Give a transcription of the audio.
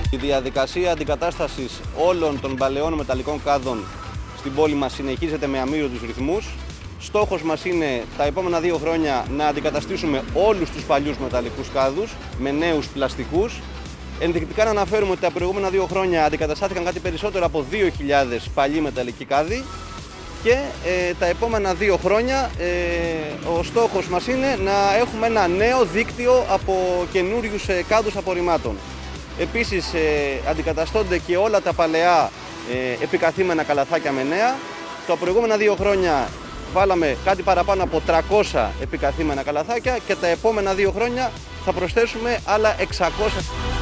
Η διαδικασία αντικατάστασης όλων των παλαιών μεταλλικών κάδων στην πόλη μας συνεχίζεται με αμύρωτους ρυθμούς. Στόχος μας είναι τα επόμενα 2 χρόνια να αντικαταστήσουμε όλους τους παλιούς μεταλλικούς κάδους με νέους πλαστικούς. Ενδεικτικά να αναφέρουμε ότι τα προηγούμενα 2 χρόνια αντικαταστάθηκαν κάτι περισσότερο από 2.000 παλιοί μεταλλικοί κάδοι και τα επόμενα 2 χρόνια ο στόχος μας είναι να έχουμε ένα νέο δίκτυο από καινούριους κάδους απορριμμάτων. Επίσης αντικαταστώνται και όλα τα παλαιά επικαθήμενα καλαθάκια με νέα. Τα προηγούμενα 2 χρόνια βάλαμε κάτι παραπάνω από 300 επικαθήμενα καλαθάκια και τα επόμενα 2 χρόνια θα προσθέσουμε άλλα 600.